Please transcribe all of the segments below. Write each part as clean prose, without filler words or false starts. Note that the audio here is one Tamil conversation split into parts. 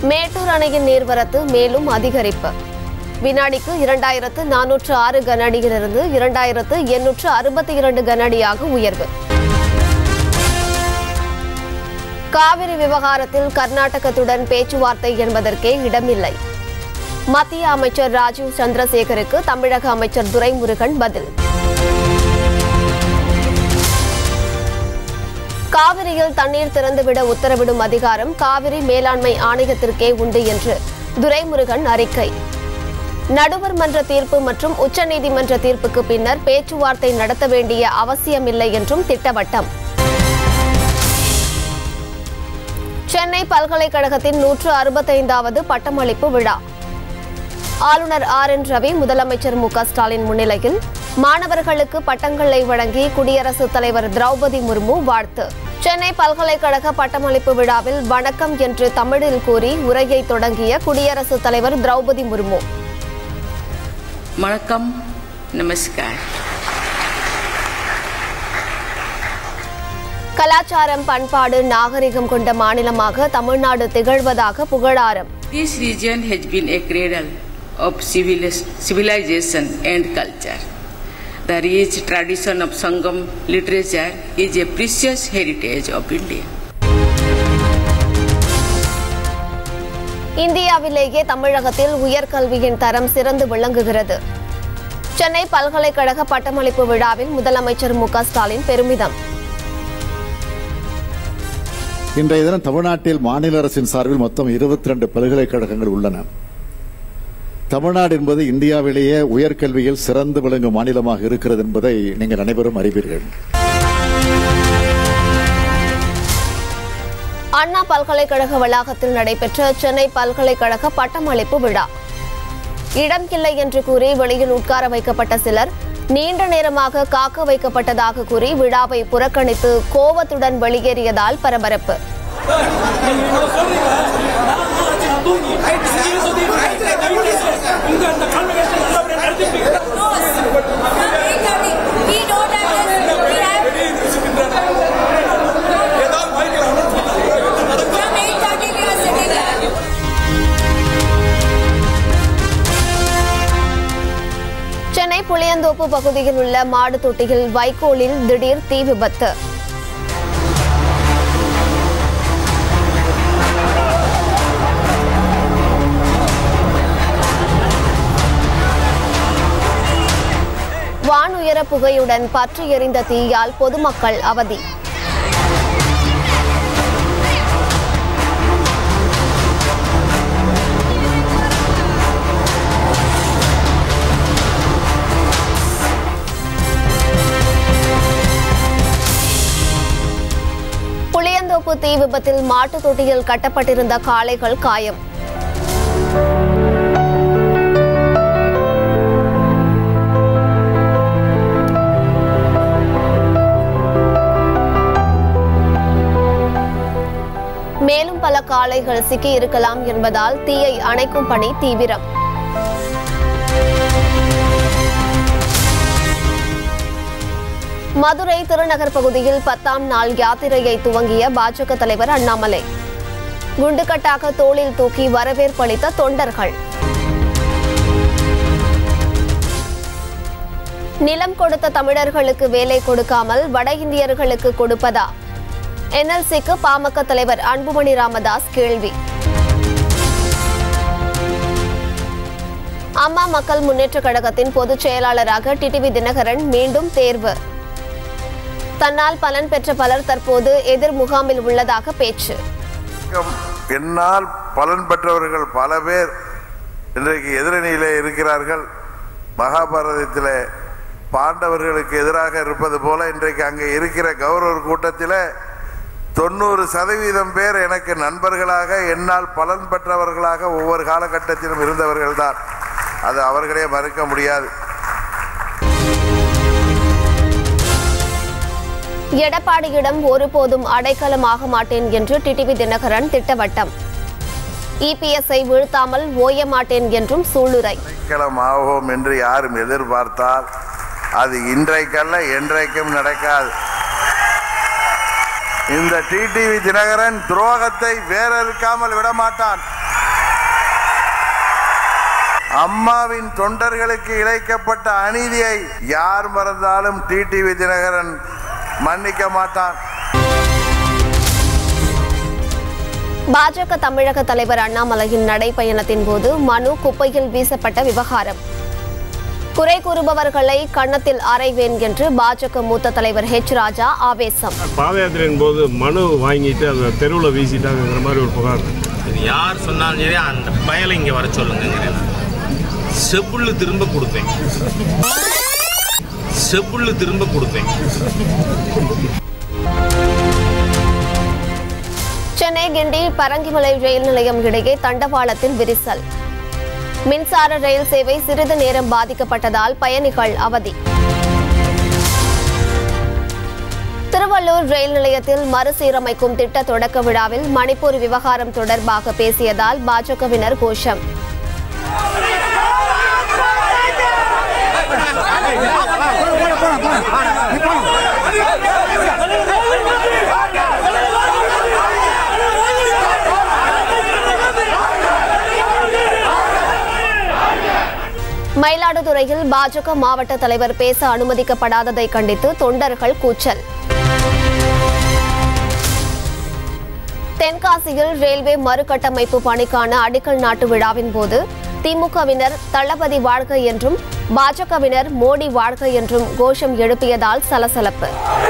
மேட்டூர் அணையின் நீர்வரத்து மேலும் அதிகரிப்பு. வினாடிக்கு 2406 கனஅடியிலிருந்து 2862 கனஅடியாக உயர்வு. காவிரி விவகாரத்தில் கர்நாடகத்துடன் பேச்சுவார்த்தை என்பதற்கே இடமில்லை. மத்திய அமைச்சர் ராஜீவ் சந்திரசேகருக்கு தமிழக அமைச்சர் துரைமுருகன் பதில். காவிரியில் தண்ணீர் திறந்துவிட உத்தரவிடும் அதிகாரம் காவிரி மேலாண்மை ஆணையத்திற்கே உண்டு என்று துரைமுருகன் அறிக்கை. நடுவர் மன்ற தீர்ப்பு மற்றும் உச்சநீதிமன்ற தீர்ப்புக்கு பின்னர் பேச்சுவார்த்தை நடத்த வேண்டிய அவசியமில்லை என்றும் திட்டவட்டம். சென்னை பல்கலைக்கழகத்தின் 165வது பட்டமளிப்பு விழா. ஆளுநர் RN ரவி, முதலமைச்சர் MK ஸ்டாலின் முன்னிலையில் மாணவர்களுக்கு பட்டங்களை வழங்கி குடியரசுத் தலைவர் திரௌபதி முர்மு வாழ்த்து. சென்னை பல்கலைக்கழக பட்டமளிப்பு விழாவில் வணக்கம் என்று தமிழில் கூறி உரையை தொடங்கிய குடியரசுத் தலைவர் திரௌபதி முர்மு. வணக்கம், நமஸ்கார். கலாச்சாரம், பண்பாடு, நாகரிகம் கொண்ட மாநிலமாக தமிழ்நாடு திகழ்வதாக புகழாரம். This region has been a cradle of civilization and culture. The rich tradition of Sangam literature is a precious heritage of India. இந்தியாவிலேயே தமிழகத்தில் உயர்கல்வியின் தரம் சிறந்து விளங்குகிறது. சென்னை பல்கலைக்கழக பட்டமளிப்பு விழாவில் முதலமைச்சர் MK ஸ்டாலின் பெருமிதம். இன்றைய தினம் தமிழ்நாட்டில் மாநில அரசின் சார்பில் மொத்தம் 22 பல்கலைக்கழகங்கள் உள்ளன. தமிழ்நாடு என்பது இந்தியாவிலேயே உயர்கல்வியில் சிறந்து விளங்கும் மாநிலமாக இருக்கிறது என்பதை நீங்கள் அனைவரும் அறிவீர்கள். அண்ணா பல்கலைக்கழக வளாகத்தில் நடைபெற்ற சென்னை பல்கலைக்கழக பட்டமளிப்பு விழா. இடம் இல்லை என்று கூறி வெளியில் உட்கார வைக்கப்பட்ட சிலர் நீண்ட நேரமாக காக்க வைக்கப்பட்டதாக கூறி விழாவை புறக்கணித்து கோபத்துடன் வெளியேறியதால் பரபரப்பு. சென்னை புளியந்தோப்பு பகுதியில் உள்ள மாடு தொட்டியில் வைக்கோலில் திடீர் தீ விபத்து. வானுயர புகையுடன் பற்றி எரிந்த தீயால் பொதுமக்கள் அவதி. புளியந்தோப்பு தீ விபத்தில் மாட்டு தொட்டியில் கட்டப்பட்டிருந்த காளைகள் காயம். மேலும் பல காளைகள் சிக்கி இருக்கலாம் என்பதால் தீயை அணைக்கும் பணி தீவிரம். மதுரை திருநகர் பகுதியில் 10ஆம் நாள் யாத்திரையை துவங்கிய பாஜக தலைவர் அண்ணாமலை. குண்டுகட்டாக தோளில் தூக்கி வரவேற்பு அளித்த தொண்டர்கள். நிலம் கொடுத்த தமிழர்களுக்கு வேலை கொடுக்காமல் வட இந்தியர்களுக்கு கொடுப்பதா? NLC-க்கு பாமக தலைவர் அன்புமணி ராமதாஸ் கேள்வி. அம்மா மக்கள் முன்னேற்ற கழகத்தின் பொதுச் செயலாளராக டிடிவி தினகரன் மீண்டும் தேர்வு. தன்னால் பலன் பெற்ற பலர் தற்போது எதிர் முகாமில் உள்ளதாக பேச்சு. என்னால் பலன் பெற்றவர்கள் பல பேர் இன்றைக்கு எதிரணியிலே இருக்கிறார்கள். மகாபாரதத்திலே பாண்டவர்களுக்கு எதிராக இருப்பது போல இன்றைக்கு அங்கே இருக்கிற கௌரவர் கூட்டத்தில் 90% பேர் எனக்கு நண்பர்களாக, என்னால் பலன் பெற்றவர்களாக ஒவ்வொரு காலகட்டத்திலும் இருந்தவர்கள் தான். அது அவர்களே மறுக்க முடியாது. எடப்பாடியிடம் ஒருபோதும் அடைக்கலமாக மாட்டேன் என்று டிடிவி தினகரன் திட்டவட்டம். EPS-ஐ வீழ்த்தாமல் ஓய மாட்டேன் என்றும் சூளுரை. அடைக்கலமாகும் என்று யாரும் எதிர்பார்த்தால் அது இன்றைக்கல்ல என்றைக்கும் நடக்காது. இந்த டிடிவி தினகரன் துரோகத்தை வேறறுக்காமல் விடமாட்டான். அம்மாவின் தொண்டர்களுக்கு இழைக்கப்பட்ட அநீதியை யார் மறந்தாலும் டிடிவி தினகரன் மன்னிக்க மாட்டான். பாஜக தமிழக தலைவர் அண்ணாமலையின் நடைபயணத்தின் போது மனு குப்பையில் வீசப்பட்ட விவகாரம். குறை கூறுபவர்களை கன்னத்தில் அறைவேன் என்று பாஜக மூத்த தலைவர் ஹெச் ராஜா ஆவேசம். பாத யாத்திரையின் போது மனு வாங்கிட்டு அந்த தெருவில் வீசிட்டாங்கிற மாதிரி ஒரு புகார். இது யார் சொன்னாலும் சரி அந்த பயலை இங்கே வர சொல்லுங்க. செப்புள்ளு திரும்ப கொடுத்தேன். சென்னை கிண்டி பரங்கிமலை ரயில் நிலையம் இடையே தண்டவாளத்தில் விரிசல். மின்சார ரயில் சேவை சிறிது நேரம் பாதிக்கப்பட்டதால் பயணிகள் அவதி. திருவள்ளூர் ரயில் நிலையத்தில் மறுசீரமைக்கும் திட்ட தொடக்க விழாவில் மணிப்பூர் விவகாரம் தொடர்பாக பேசியதால் பாஜகவினர் கோஷம். மயிலாடுதுறையில் பாஜக மாவட்ட தலைவர் பேச அனுமதிக்கப்படாததை கண்டித்து தொண்டர்கள் கூச்சல். தென்காசியில் ரயில்வே மறுகட்டமைப்பு பணிக்கான அடிக்கல் நாட்டு விழாவின் போது திமுகவினர் தளபதி வாழ்க என்றும் பாஜகவினர் மோடி வாழ்க என்றும் கோஷம் எழுப்பியதால் சலசலப்பு.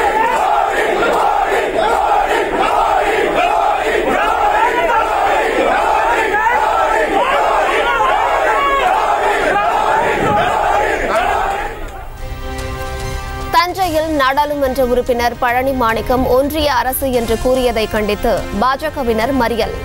தஞ்சையில் நாடாளுமன்ற உறுப்பினர் பழனி மாணிக்கம் ஒன்றிய அரசு என்று கூறியதை கண்டித்து பாஜகவினர் மறியல்.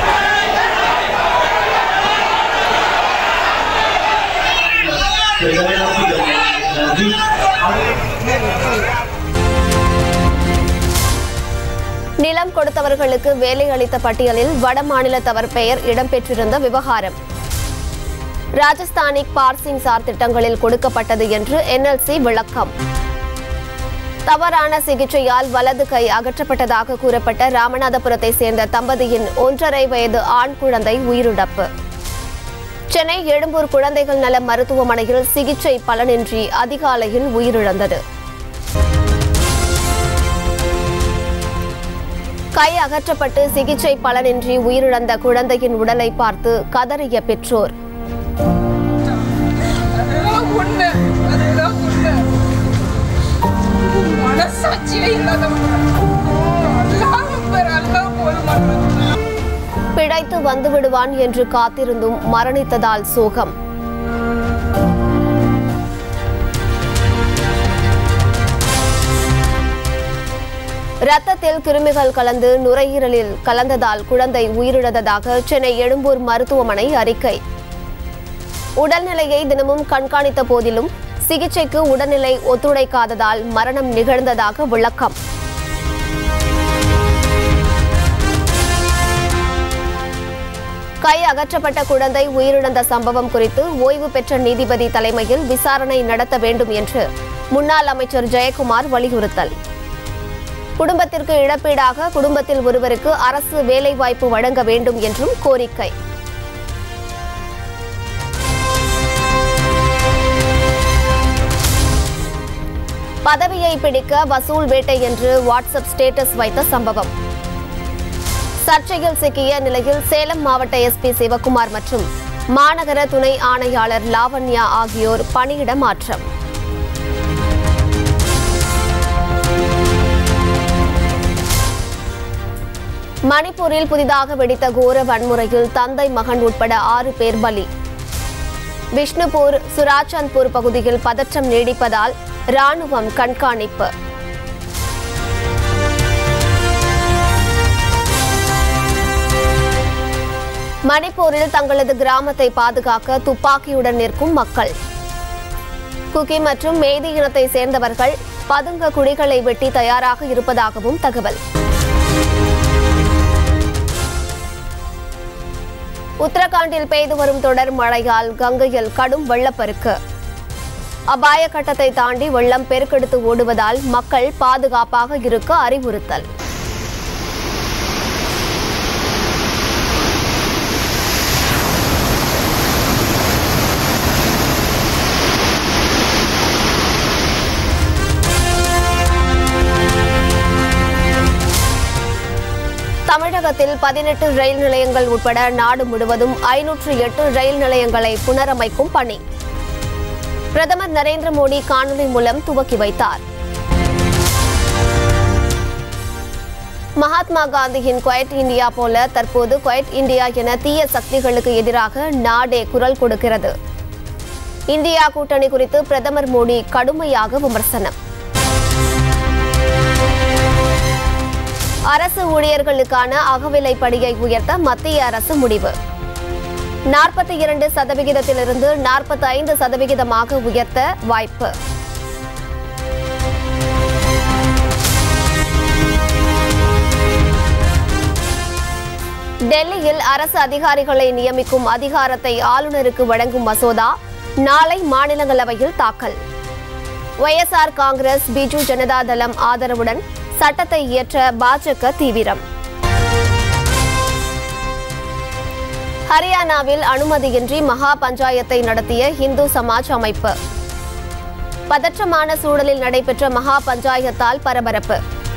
நிலம் கொடுத்தவர்களுக்கு வேலை அளித்த பட்டியலில் வட மாநிலத்தவர் பெயர் இடம்பெற்றிருந்த விவகாரம். ராஜஸ்தானிக் பார்சிங் சார் திட்டங்களில் கொடுக்கப்பட்டது என்று என்எல்சி விளக்கம். தவறான சிகிச்சையால் வலது கை அகற்றப்பட்டதாக கூறப்பட்ட ராமநாதபுரத்தை சேர்ந்த தம்பதியின் 1.5 வயது ஆண் குழந்தை உயிரிழப்பு. சென்னை எழும்பூர் குழந்தைகள் நல மருத்துவமனையில் சிகிச்சை பலனின்றி அதிகாலையில் உயிரிழந்தது. கை அகற்றப்பட்டு சிகிச்சை பலனின்றி உயிரிழந்த குழந்தையின் உடலை பார்த்து கதறிய பெற்றோர். பிழைத்து வந்துவிடுவான் என்று காத்திருந்தும் மரணித்ததால் சோகம். ரத்தத்தில் கிருமிகள் கலந்து நுரையீரலில் கலந்ததால் குழந்தை உயிரிழந்ததாக சென்னை எழும்பூர் மருத்துவமனை அறிக்கை. உடல்நிலையை தினமும் கண்காணித்த போதிலும் சிகிச்சைக்கு உடல்நிலை ஒத்துழைக்காததால் மரணம் நிகழ்ந்ததாக விளக்கம். கை அகற்றப்பட்ட குழந்தை உயிரிழந்த சம்பவம் குறித்து ஓய்வு பெற்ற நீதிபதி தலைமையில் விசாரணை நடத்த வேண்டும் என்று முன்னாள் அமைச்சர் ஜெயக்குமார் வலியுறுத்தல். குடும்பத்திற்கு இழப்பீடாக குடும்பத்தில் ஒருவருக்கு அரசு வேலைவாய்ப்பு வழங்க வேண்டும் என்றும் கோரிக்கை. பதவியை பிடிக்க வசூல் வேட்டை என்று வாட்ஸ்அப் ஸ்டேட்டஸ் வைத்த சம்பவம். சர்ச்சையில் சிக்கிய நிலையில் சேலம் மாவட்ட எஸ்பி சிவக்குமார் மற்றும் மாநகர துணை ஆணையாளர் லாவண்யா ஆகியோர் பணியிட மாற்றம். மணிப்பூரில் புதிதாக வெடித்த கோர வன்முறையில் தந்தை மகன் உட்பட 6 பேர் பலி. விஷ்ணுபூர் சுராச்சந்த்பூர் பகுதியில் பதற்றம் நீடிப்பதால் ராணுவம் கண்காணிப்பு. மணிப்பூரில் தங்களது கிராமத்தை பாதுகாக்க துப்பாக்கியுடன் நிற்கும் மக்கள். குக்கி மற்றும் மேதி இனத்தை சேர்ந்தவர்கள் பதுங்க குடிகளை வெட்டி தயாராக இருப்பதாகவும் தகவல். உத்தரகாண்டில் பெய்து வரும் தொடர் மழையால் கங்கையில் கடும் வெள்ளப்பெருக்கு. அபாய கட்டத்தை தாண்டி வெள்ளம் பெருக்கெடுத்து ஓடுவதால் மக்கள் பாதுகாப்பாக இருக்க அறிவுறுத்தல். தமிழகத்தில் 18 ரயில் நிலையங்கள் உட்பட நாடு முழுவதும் 508 ரயில் நிலையங்களை புனரமைக்கும் பணி பிரதமர் நரேந்திர மோடி காணொலி மூலம் துவக்கி வைத்தார். மகாத்மா காந்தியின் குவைட் இந்தியா போல தற்போது குவைட் இந்தியா என தீய சக்திகளுக்கு எதிராக நாடே குரல் கொடுக்கிறது. இந்தியா கூட்டணி குறித்து பிரதமர் மோடி கடுமையாக விமர்சனம். அரசு ஊழியர்களுக்கான அகவிலைப்படியை உயர்த்த மத்திய அரசு முடிவு 42%இலிருந்து 45%ஆக உயர்த்த வாய்ப்பு. டெல்லியில் அரசு அதிகாரிகளை நியமிக்கும் அதிகாரத்தை ஆளுநருக்கு வழங்கும் மசோதா நாளை மாநிலங்களவையில் தாக்கல். ஒய்எஸ்ஆர் காங்கிரஸ், பிஜு ஜனதா தளம் ஆதரவுடன் சட்டத்தை இயற்ற பாஜக தீவிரம். ஹரியானாவில் அனுமதியின்றி மகா பஞ்சாயத்தை நடத்திய இந்து சமாஜ் அமைப்பு. பதற்றமான சூழலில் நடைபெற்ற மகா பஞ்சாயத்தால் பரபரப்பு.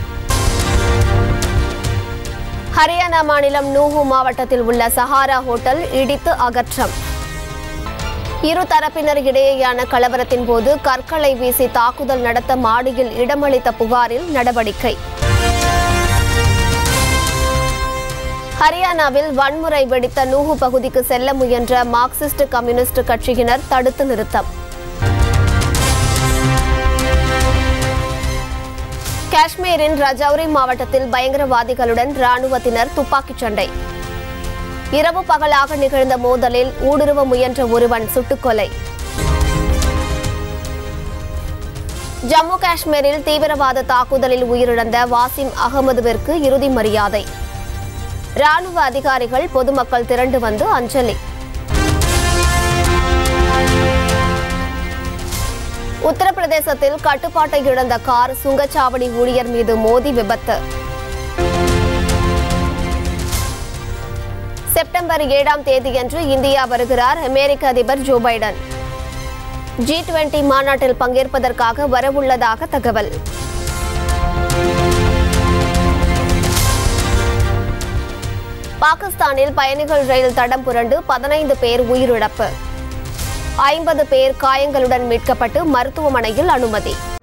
ஹரியானா மாநிலம் நூஹு மாவட்டத்தில் உள்ள சஹாரா ஹோட்டல் இடித்து அகற்றம். இரு தரப்பினர் இடையேயான கலவரத்தின் போது கற்களை வீசி தாக்குதல் நடத்த மாடியில் இடமளித்த புகாரில் நடவடிக்கை. ஹரியானாவில் வன்முறை வெடித்த நூஹு பகுதிக்கு செல்ல முயன்ற மார்க்சிஸ்ட் கம்யூனிஸ்ட் கட்சியினர் தடுத்து நிறுத்தம். காஷ்மீரின் ரஜௌரி மாவட்டத்தில் பயங்கரவாதிகளுடன் ராணுவத்தினர் துப்பாக்கிச் சண்டை. இரவு பகலாக நிகழ்ந்த மோதலில் ஊடுருவ முயன்ற ஒருவன் சுட்டுக்கொலை. ஜம்மு காஷ்மீரில் தீவிரவாத தாக்குதலில் உயிரிழந்த வாசிம் அகமதுவிற்கு இறுதி மரியாதை. ராணுவ அதிகாரிகள், பொதுமக்கள் திரண்டு வந்து அஞ்சலி. உத்தரப்பிரதேசத்தில் கட்டுப்பாட்டை இழந்த கார் சுங்கச்சாவடி ஊழியர் மீது மோதி விபத்து. செப்டம்பர் 7ஆம் தேதியன்று இந்தியா வருகிறார் அமெரிக்க அதிபர் ஜோ பைடன். G20 மாநாட்டில் பங்கேற்பதற்காக வரவுள்ளதாக தகவல். பாகிஸ்தானில் பயணிகள் ரயில் தடம் புரண்டு 15 பேர் உயிரிழப்பு. 50 பேர் காயங்களுடன் மீட்கப்பட்டு மருத்துவமனையில் அனுமதி.